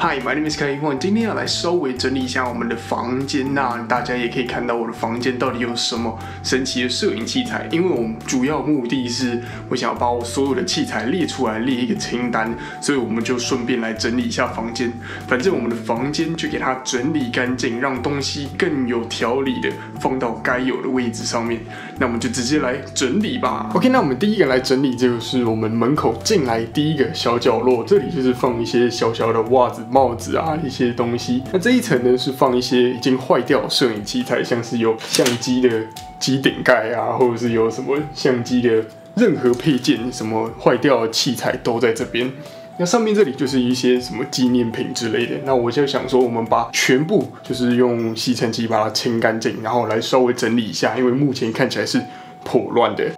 Hi, my name is Kai Yuan。今天要来稍微整理一下我们的房间，那大家也可以看到我的房间到底有什么神奇的摄影器材。因为我们主要目的是我想要把我所有的器材列出来，列一个清单，所以我们就顺便来整理一下房间。反正我们的房间就给它整理干净，让东西更有条理的放到该有的位置上面。那我们就直接来整理吧。OK， 那我们第一个来整理就是我们门口进来第一个小角落，这里就是放一些小小的袜子、帽子啊一些东西。那这一层呢是放一些已经坏掉的摄影器材，像是有相机的机顶盖啊，或者是有什么相机的任何配件，什么坏掉的器材都在这边。那上面这里就是一些什么纪念品之类的。那我就想说，我们把全部就是用吸尘器把它清干净，然后来稍微整理一下，因为目前看起来是颇乱的。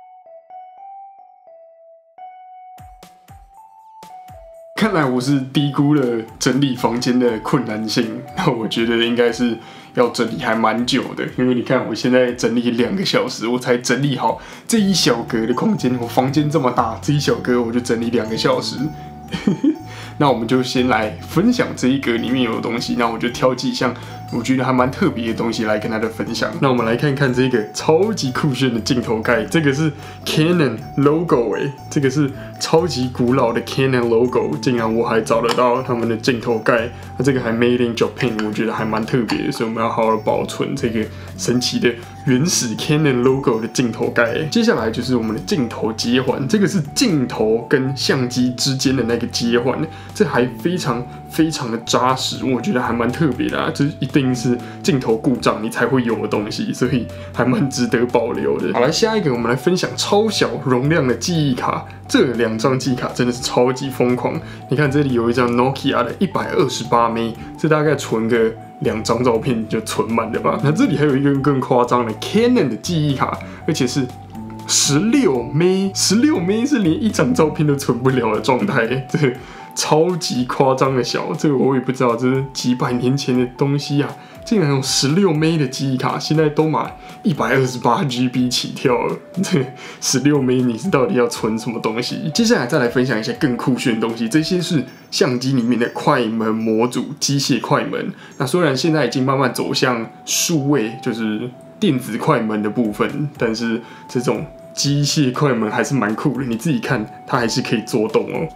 看来我是低估了整理房间的困难性，那我觉得应该是要整理还蛮久的，因为你看我现在整理2个小时，我才整理好这一小格的空间。我房间这么大，这一小格我就整理2个小时。那我们就先来分享这一格里面有的东西，那我就挑几项我觉得还蛮特别的东西来跟大家分享。那我们来看看这个超级酷炫的镜头盖，这个是 Canon logo 这个是超级古老的 Canon logo， 竟然我还找得到他们的镜头盖，那这个还 Made in Japan， 我觉得还蛮特别的，所以我们要好好保存这个神奇的原始 Canon logo 的镜头盖。接下来就是我们的镜头接环，这个是镜头跟相机之间的那个接环，这还非常的扎实，我觉得还蛮特别的啊，这一定是镜头故障你才会有的东西，所以还蛮值得保留的。好，来下一个我们来分享超小容量的记忆卡，这2张记忆卡真的是超级疯狂。你看这里有一张 Nokia 的128M， 这大概存个2张照片就存满了吧。那这里还有一个更夸张的 Canon 的记忆卡，而且是16M， 是连1张照片都存不了的状态，这个超级夸张的小，这个我也不知道，这是几百年前的东西啊，竟然有16M 的记忆卡，现在都买128GB 起跳了。这16M 你是到底要存什么东西？接下来再来分享一些更酷炫的东西，这些是相机里面的快门模组，机械快门。那虽然现在已经慢慢走向数位，就是电子快门的部分，但是这种机械快门还是蛮酷的，你自己看它还是可以做动哦。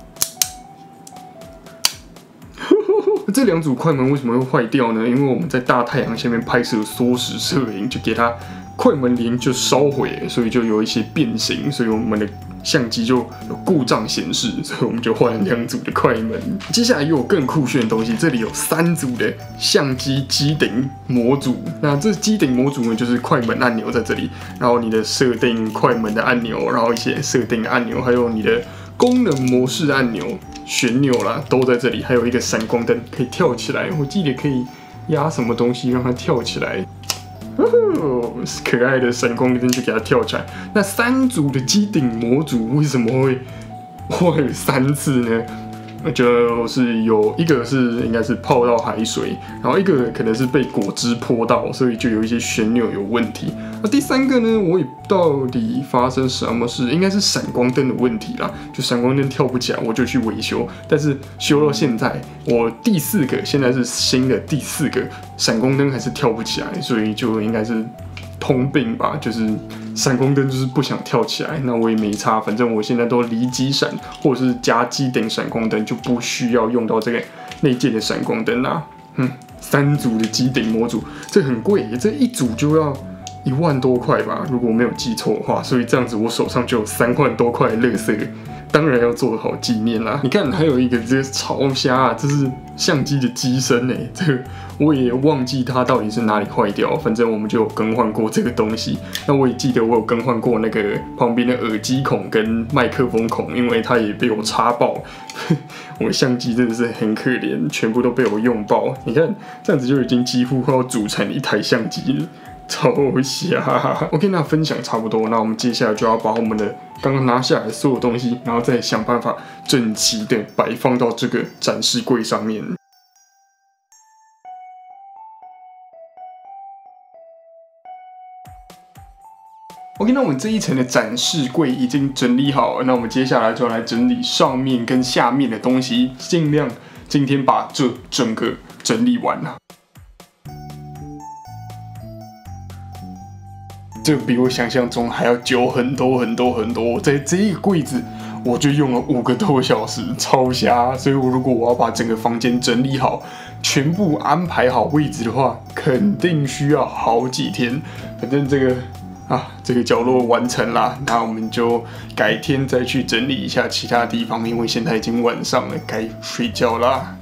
这2组快门为什么会坏掉呢？因为我们在大太阳下面拍摄缩时摄影，就给它快门帘就烧毁，所以就有一些变形，所以我们的相机就有故障显示，所以我们就换了2组的快门。接下来又有更酷炫的东西，这里有3组的相机机顶模组。那这机顶模组呢，就是快门按钮在这里，然后你的设定快门的按钮，然后一些设定的按钮，还有你的功能模式按钮、旋钮啦，都在这里。还有一个闪光灯可以跳起来，我记得可以压什么东西让它跳起来。可爱的闪光灯就给它跳起来。那3组的机顶模组为什么会坏了3次呢？就是有一个是应该是泡到海水，然后一个可能是被果汁泼到，所以就有一些旋钮有问题。那第3个呢，我也到底发生什么事？应该是闪光灯的问题啦，就闪光灯跳不起来，我就去维修。但是修到现在，我第4个现在是新的第4个闪光灯还是跳不起来，所以就应该是通病吧，就是闪光灯就是不想跳起来。那我也没差，反正我现在都离机闪或者是加机顶闪光灯，就不需要用到这个内建的闪光灯啦。3组的机顶模组，这很贵，这一组就要1万多块吧，如果我没有记错的话。所以这样子我手上就有3万多块的垃圾，当然要做好纪念啦。你看还有一个这个超瞎啊，这是相机的机身这个我也忘记它到底是哪里坏掉，反正我们就有更换过这个东西。那我也记得我有更换过那个旁边的耳机孔跟麦克风孔，因为它也被我插爆。我的相机真的是很可怜，全部都被我用爆。你看这样子就已经几乎快要组成一台相机了。超瞎。OK， 那分享差不多，那我们接下来就要把我们的刚刚拿下来的所有东西，然后再想办法整齐的摆放到这个展示柜上面。OK， 那我们这一层的展示柜已经整理好了，那我们接下来就来整理上面跟下面的东西，尽量今天把这整个整理完了。这比我想象中还要久很多很多很多。在这一个柜子，我就用了5个多小时，超瞎。所以如果我要把整个房间整理好，全部安排好位置的话，肯定需要好几天。反正这个角落完成啦，那我们就改天再去整理一下其他地方，因为现在已经晚上了，该睡觉啦。